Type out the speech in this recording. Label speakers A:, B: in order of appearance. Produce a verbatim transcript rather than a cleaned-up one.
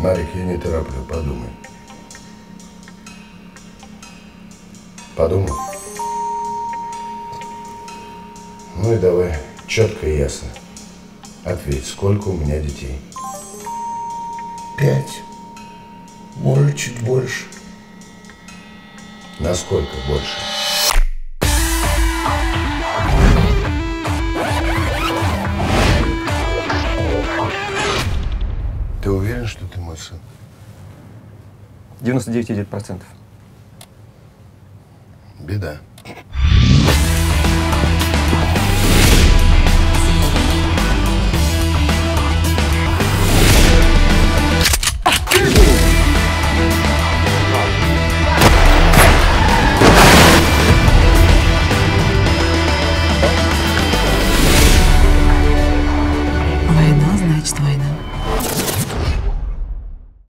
A: Марик, я не тороплю, подумай. Подумал? Ну и давай, четко и ясно. Ответь, сколько у меня детей?
B: Пять. Может, чуть больше.
A: Насколько больше? Ты уверен, что ты мой сын?
C: девяносто девять и девять процентов.
A: Беда.